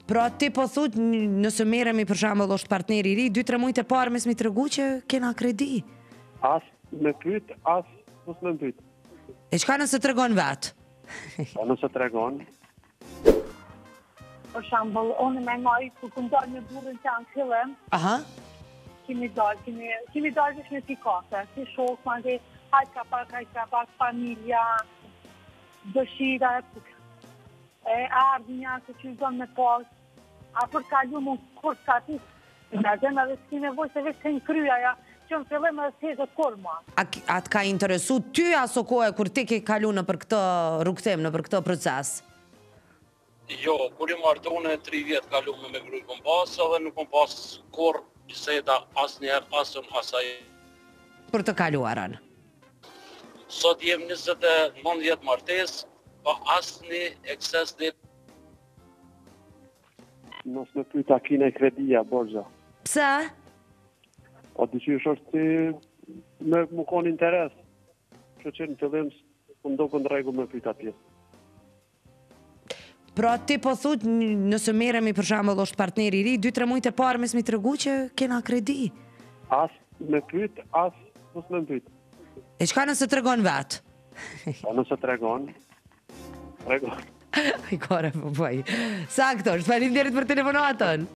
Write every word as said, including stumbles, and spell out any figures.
Pra ti po thut, n- nëse merremi për shembull është partneri i ri, dy tre muajt e parë mes mi tregu që kena kredi. As me pyet, as mos me pyet. E çka nëse tregon vet? Po nëse tregon, Për shembull, unë me ngaj ku kum dalë me burrin që anë fillim, Aha. kemi dalë, kemi, kemi dalë vesh me pikate, si shok, ma dhe hajt ka pak, hajt ka pak, familja, dëshira, e ardhmja, se që zonë me pas, a për kalu më kur ka ti, në zemë edhe s'ki nevoj se veç të në kryja, ja, që në fillim edhe s'hezët kur ma. A, ki- a të ka interesu ty aso kohë kur ti ke kalu në për këtë rrugtim, në për këtë proces? Jo, kur i martone tri vjetë kalume me gruj kom pas, edhe nuk kom pas kur biseda as njerë, asën asaj. Për të kaluarën. Sot jem njëzet e nëntë vjetë martes, pa asë një ekses dhe mos me pyet a kine kredia, borgja. Pse? O dyqysh është si me më kon interes. Që që në fillim më ndokën në rregull me pyet atje. Pra ti po thut, n- nëse merremi për shembull është partneri i ri, dy tre muajt e parë mes mi tregu që kena kredi. As me pyet, as mos me pyet. E çka nëse tregon vet? Po nëse tregon, tregon. Ai kore po bëj. Sakto, faleminderit për telefonatën.